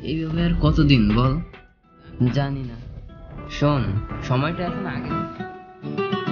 এইভাবে আর কতদিন বল? জানি না। শোন, সময়টা এখন আগে।